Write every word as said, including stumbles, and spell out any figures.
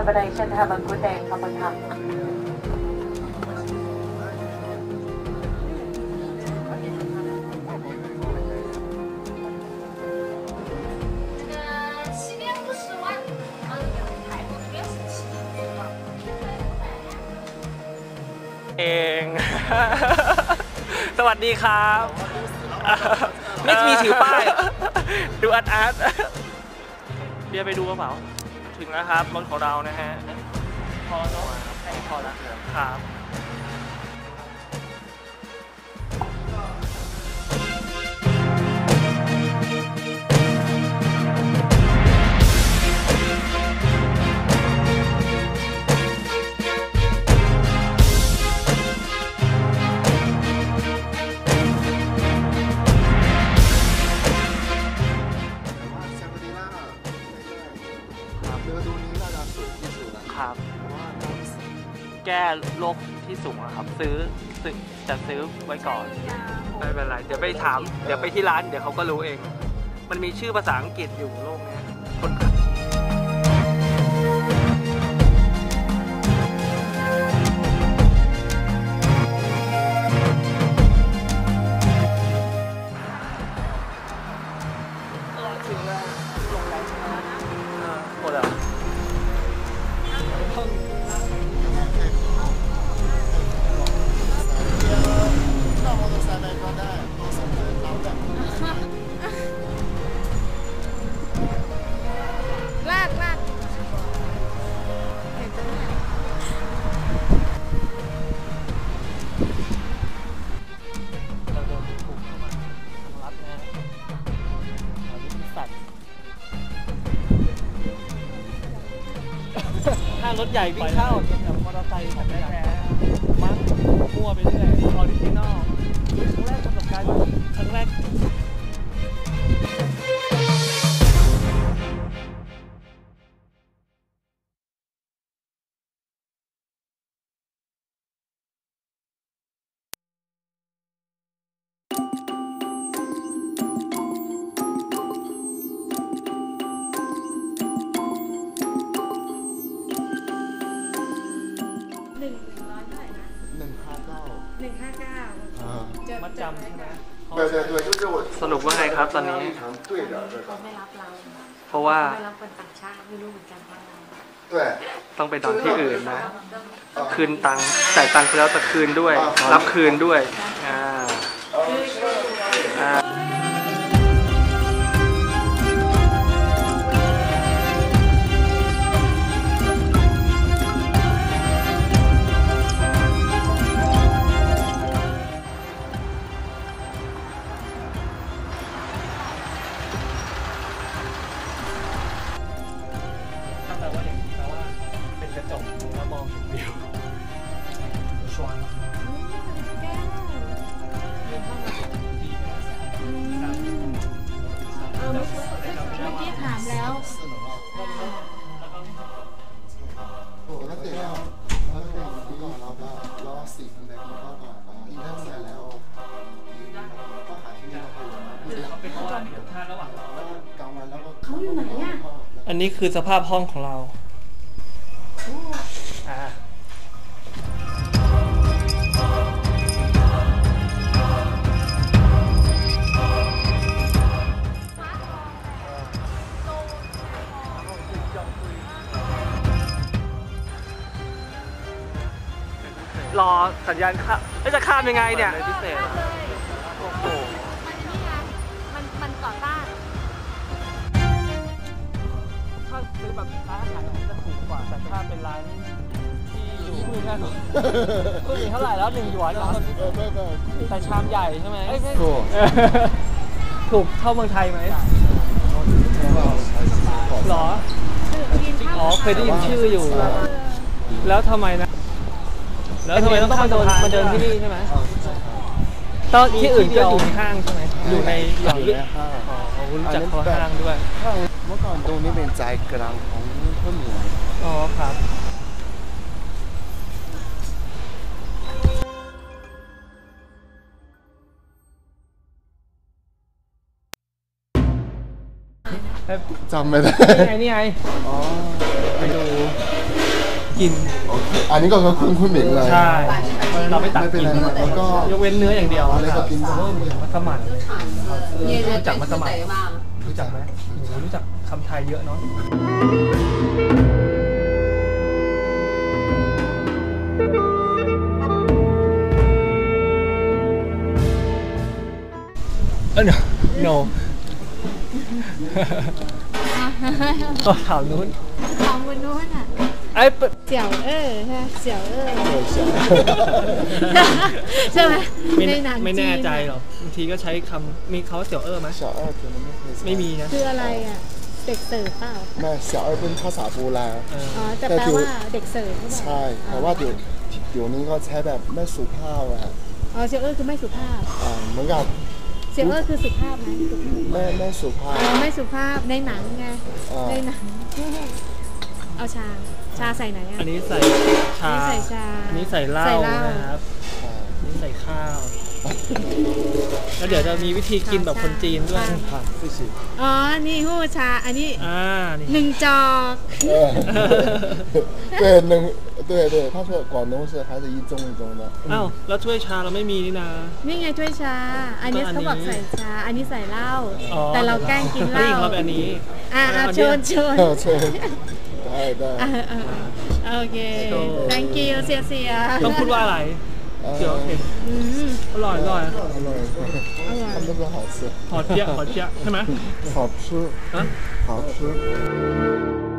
collaboration. Have a good day. ขอบคุณค่ะเองสวัสดีครับไม่มีถือป้ายดูอาร์ตอาร์ตเบียร์ไปดูกระเป๋าถึงแล้วครับรถของเรานะฮะพอแล้วพอแล้วครับครับแก้โรคที่สูงครับซื้อซื้อจะซื้อไว้ก่อนไม่เป็นไรเดี๋ยวไปถามเดี๋ยวไปที่ร้านเดี๋ยวเขาก็รู้เองมันมีชื่อภาษาอังกฤษอยู่โรคนี้คนถึงแล้วลงแรงหมดแล้วลากลากเราโดนถูกเข้ามาทางลัดนะเราดูสัตว์ถ้ารถใหญ่วิ่งเข้าแบบมอเตอร์ไซค์ของแท้มั้งมั่วไปเรื่อยออริจินอลครั้งแรกประสบการณ์ครั้งแรกหนึ่งหนึ่งร้อยเท่าไหร่นะหนึ่งห้าเก้าหนึ่งห้าเก้ามัดจำใช่ไหมสรุปว่าไงครับตอนนี้เขาไม่รับเราเพราะว่าไม่รับคนต่างชาติไม่รู้เหมือนกันว่าต้องไปนอนที่อื่นนะคืนตังค์จ่ายตังค์ไปแล้วจะคืนด้วยรับคืนด้วยอ่าอ่าอันนี้คือสภาพห้องของเราอ่ารอสัญญาณข้ามจะข้ามยังไงเนี่ยพิเศษโอ้โหมันมันต่อต้านถ้าซื้อแบบร้านอาหารจะถูกกว่าแต่ถ้าเป็นร้านที่อยู่พื้นที่ถูกพื้นที่เท่าไหร่แล้วหนึ่งหยวนเหรอแต่ชามใหญ่ใช่ไหมถูกถูกเท่าเมืองไทยไหมหรออ๋อเคยได้ยินชื่ออยู่แล้วทำไมนะแล้วทำไมต้องมาเดินมาเดินที่นี่ใช่ไหมตอนที่อื่นก็อยู่ในห้างใช่ไหมอยู่ในหย่อมเลยอ๋อรู้จักเขาห้างด้วยเมื่อก่อนตรงนี้เป็นใจกลางของพุ่นหลวงอ๋อครับจำไม่ได้นี่ไงนี่ไงอ๋อไปดูกินโอเคอันนี้ก็คือคุณคุณหมิงเลยใช่เราไม่ตัดไม่เป็นกินไรแล้วก็ยกเว้นเนื้ออย่างเดียวอะไรก็กินได้เพิ่มมัสมั่นเย็นรู้จักมัสมั่นบ้างรู้จักไหมโอ้โหรู้จักคำไทยเยอะเนาะเออ no no ก็ถามนู้นของบนนู้นอ่ะไอ้เปิดเสี่ยวเออใช่เสี่ยวเออ对小ใช่ไหมไม่ในหนังไม่แน่จีนใจหรอกบางทีก็ใช้คำมีเขาว่าเสี่ยวเออไหม小二可能ไม่เคยใช้ไม่มีนะคืออะไรอ่ะเด็กเสิร์ฟเปล่าไม่小二เป็นภาษาโบราณเอออ๋อแต่แปลว่าเด็กเสิร์ฟหรือเปล่าใช่แต่ว่าเดี๋ยวเดี๋ยวนี้ก็ใช้แบบไม่สุภาพอะอ๋อเสี่ยวเออคือไม่สุภาพอ่าเหมือนกับเสี่ยวเออคือสุภาพไหมสุภาพไม่ไม่สุภาพอ๋อไม่สุภาพในหนังไงอ่าในหนังเอาชาชาใส่ไหนอ่ะอันนี้ใส่ชาอันนี้ใส่ชาอันนี้ใส่เหล้าใส่เหล้านะครับอันนี้ใส่ข้าว แล้วเดี๋ยวจะมีวิธีกินแบบคนจีนด้วยค่ะสิสิอ๋อนี่หู้ชาอันนี้อ่า นี่หนึ่งจอกเออ对能对对他说广东是还是一盅一盅的อ้าวแล้วถ้วยชาเราไม่มีนี่นะนี่ไงถ้วยชา อันนี้ก็อันนี้เขาบอกใส่ชา อันนี้ใส่เหล้าอ๋อแต่เราแกล้งกินเหล้าฮ้ยเราเป็นอันนี้อ่าเอาอันนี้เชิญเชิญเออใช่ได้ได้อ่าอ่าอ่าโอเค thank you เสียเสียต้องพูดว่าอะไรเออเดี๋ยวโอเคอืมอร่อยอร่อยอร่อยอร่อย他们都说好吃หอดเจี๊ยะหอดเจี๊ยะใช่ไหม好吃ฮะ好吃